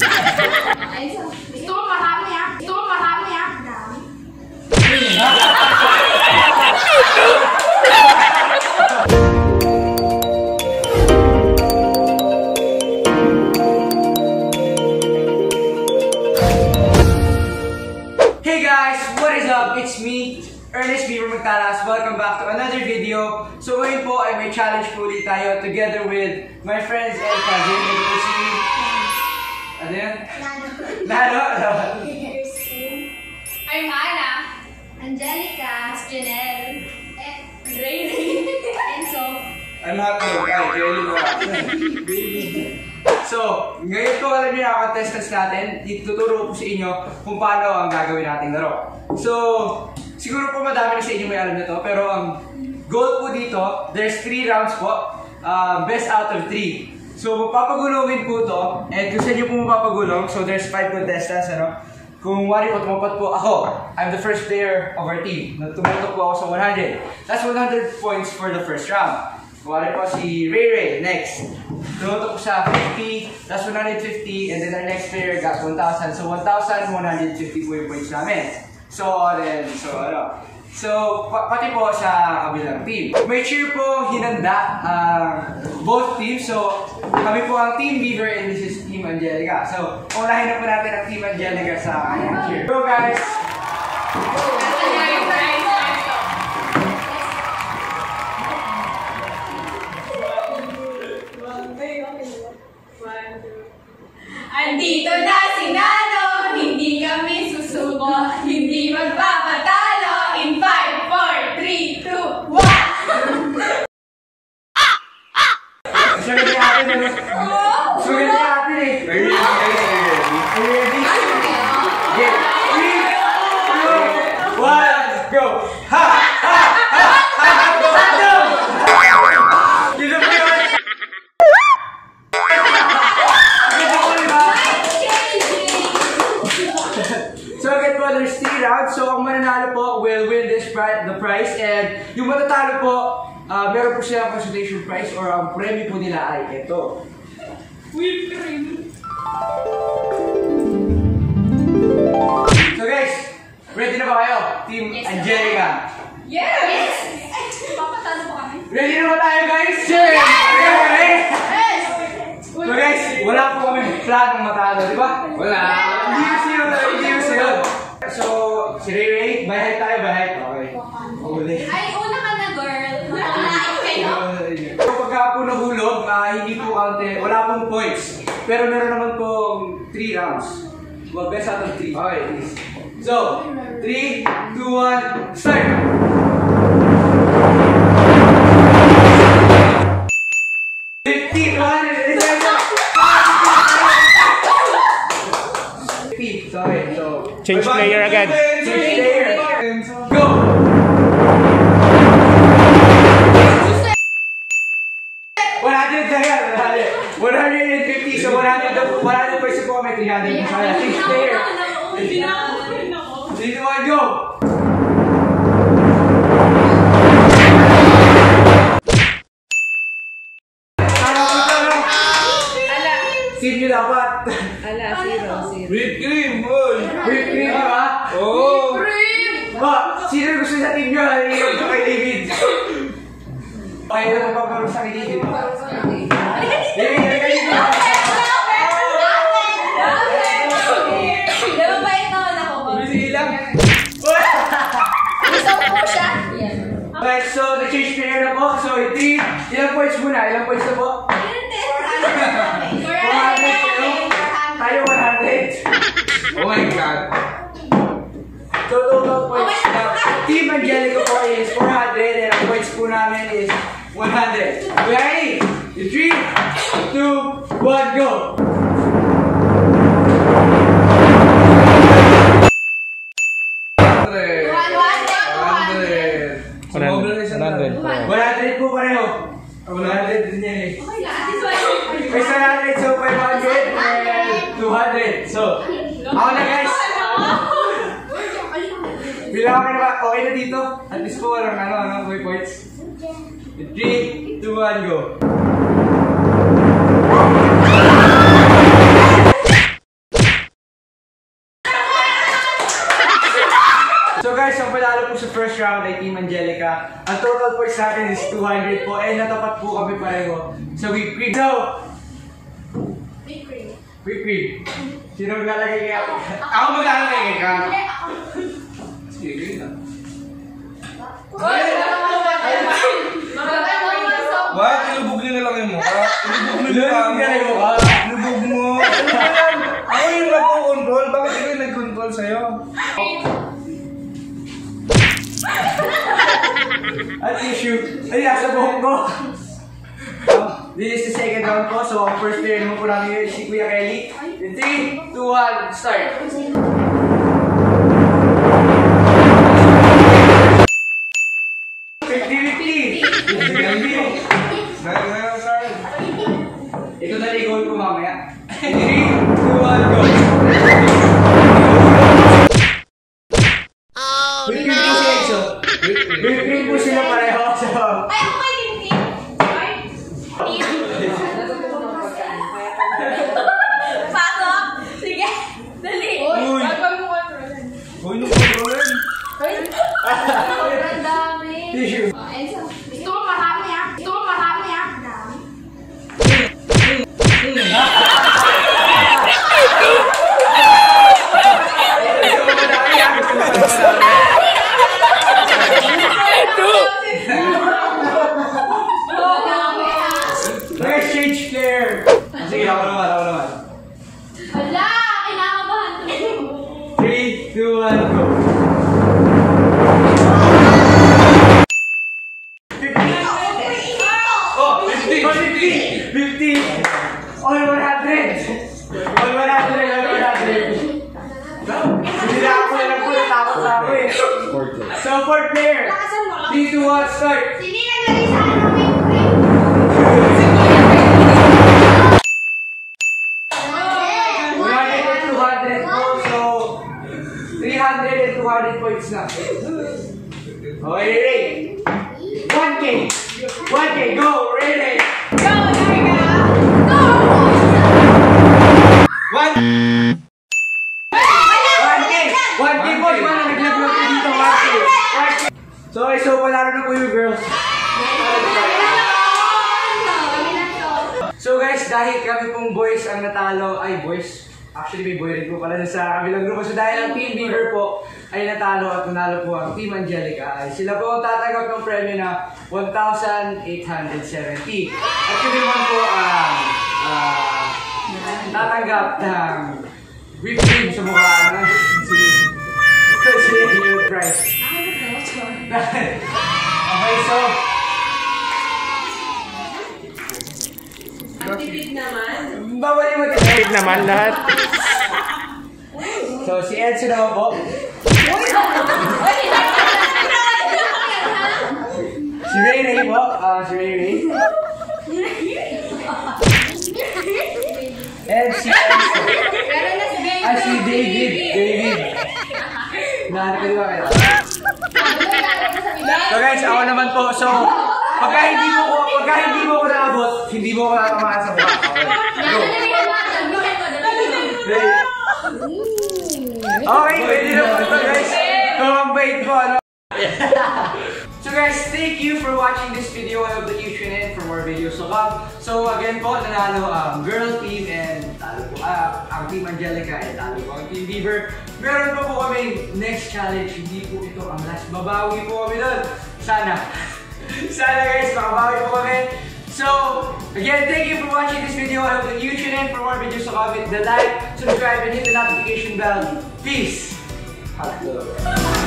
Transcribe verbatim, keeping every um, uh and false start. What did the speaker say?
Gusto mo marami ah. Gusto mo marami ah. Hey guys, what is up? It's me, Ernest Beaver Magtalas. Welcome back to another video. So ngayon po ay may challenge po ulit tayo together with my friends and cousin. Ito po si... Ano yan? Nano. Nano? I'm Hannah. Angelica. Janelle. Ray Ray. Enzo. I'm happy. Ay, Jelly mo. So, ngayon po alam niyo ang contestants natin. Ituturo ko sa inyo kung paano ang gagawin nating laro. So, siguro po madami na sa inyo may alam na to. Pero ang goal po dito, there's three rounds po. Uh, best out of three. So, papagulungin po to. And kung sa inyo po mapapagulong, so there's five contestants, ano? Kung wari po, tumapat po ako. I'm the first player of our team. Tumutok po ako sa one hundred. That's one hundred points for the first round. Kung wari po si Ray Ray, next. Tumutok po sa fifty, that's one hundred fifty. And then our next player got one thousand. So, one thousand one hundred fifty po yung points namin. So, then, so, ano. So, pa pati po sa kabilang team. May cheer po hinanda uh, both teams. So, kami po ang Team Beaver and this is Team Angelica. So, unahin na po natin ang Team Angelica sa kanyang cheer. Go guys! Andito na si Nano, hindi kami susuko, hindi magpapatalo. In five, four, three, two, one! Sugat ni atin eh. Sugat ni atin eh. Are you ready? Are you ready? Okay. three, two, one, go! Ha! Ha! Ha! Ha! Go! Dito po yun! So again po, there's three rounds. So ang mananalo po will win this prize, the prize. And yung matatalo po, uh, meron po silang consolation prize or ang premyo po nila ay ito. Whipped cream. So guys, ready na ba kayo? Team yes, Angelica. Yes! Yes! Papatalo po kami. Ready na ba tayo guys? Yes! Yes! Yes! So guys, wala po kami planong matalo, di ba? Wala. Hindi yung siyo, hindi yung siyo. So, si Ray Ray, bahay tayo, bahay. Okay. Uli. Ay, una ka na girl. Nakalain kayo. So, pagka po nahulog, uh, hindi po counted, wala pong points. Pero meron naman pong three rounds. Well, best out of three. Okay. So, three, two, one, start! fifteen, one hundred, sorry, so... Change player again. Change player. Go! one hundred na yan, one hundred fifty, so one hundred, one hundred percent po kami, three hundred. Change player. three, two, one, go! Team nyo dapat. Ala, zero, zero. Whipped cream, boy! Whipped cream, ha? Oh! Ba, sino gusto sa team nyo? Halilog ko kay David. Okay, na magpaparo sa kay David. David, halika dito. Diba ba ito ako? Busy lang. Gusto mo siya? Okay, so na-change player na po. So, three, ilang points muna? Ilang points na po? Tayo one hundred. Oh my God! So, total points na Team Angelica po is four hundred and ang points po namin is one hundred. Okay? three, two, one, go! one hundred. one hundred po pareho. one hundred din yan eh. May one hundred, so five hundred and two hundred. So, ako na guys. Bilang ako na ba? Okay na dito? At least po walang ano, ano, may points. three, two, one, go! Angelica. Ang total points natin is two hundred po. And natapat po kami pareho sa whipped cream. So, Big cream. whipped cream. Sino maglalagay kaya? Ako maglalagay kaya ka. Hindi, ako. Sige, sige na. Hoy! Maganda mo yung soap. What? Ilubog niyo na lang yung mukha. Ilubog niyo Ilubog lang niya yung mukha. Ilubog mo. Ano ba yan? Ako yung nagpo-control. Bakit ikaw yung nag-control sa'yo? At issue. Ay, nasa buhok ko. Um, This is the second round po. So, ang first player naman po namin si Kuya Kelly. In three, two, one, start. fifty fifty. Dahil ngayon sa akin. Ito na i-goal ko mamaya. three, two, one, go. Whipped cream po si Enzo. Whipped cream po sila pareho. So, Ay, ako may tintin. Ay. Pasok. Sige. Dali. Uy. Gagawin mo control. Huwag niyo kontrolin. Ang dami. tissue. Gusto mo marami ah. Gusto mo marami ah. Gusto mo madami ah. Gusto mo madami. Next change player. Sige, ako naman, ako naman. Wala. Kinakabahan ko. three, two, one, go. Oh, fifty! fifty! fifty! All one hundred! All one hundred! All one hundred! Hindi na ako na lang po, natakot na ako eh. So, fourth player. three, two, one, start! Sini na dali sa ano may cream. one hundred and two hundred po, so three hundred and two hundred points na. Okay, ready? one K! one K, go! Ready? Go, Narga! Go! One! one K! one K po! Di ba na naglag-lag ko dito? one K! one K! So, okay, so palaro na po yung girls. So guys, dahil kami pong boys ang natalo, ay boys, actually may boy rin po pala sa kabilang grupo. So dahil ang Team Beaver po ay natalo at nanalo po ang Team Angelica, ay sila po ang tatanggap ng premyo na one thousand eight hundred seventy. At kami naman po ang uh, tatanggap ng whipped cream sa mukha na kasi yung price. Okay, so Tipid naman. babalik mo Tipid naman lahat. So si Edson naman po. Si Ray Ray po. Ah, si Ray Ray. And si Edson. Ah, si David. David. Nahanap ko di ba kayo? So guys, ako naman po. So, pagka hindi mo ko, pagka hindi mo ko naabot, hindi mo ko natamaan sa mukha. Okay. Okay, pwede na po ito guys. So, ang bait po, ano? So guys, thank you for watching this video. I hope that you tune in for more videos to come. So again po, nanalo ang girl team and talo po ah, ang Team Angelica and talo po ang Team Beaver. Meron pa po kami next challenge. Hindi po ito ang last. Babawi po kami doon. Sana. Sana guys, makabawi po kami. So, again, thank you for watching this video. I hope that you tune in for more videos to come. Hit the like, subscribe, and hit the notification bell. Peace. Hot love.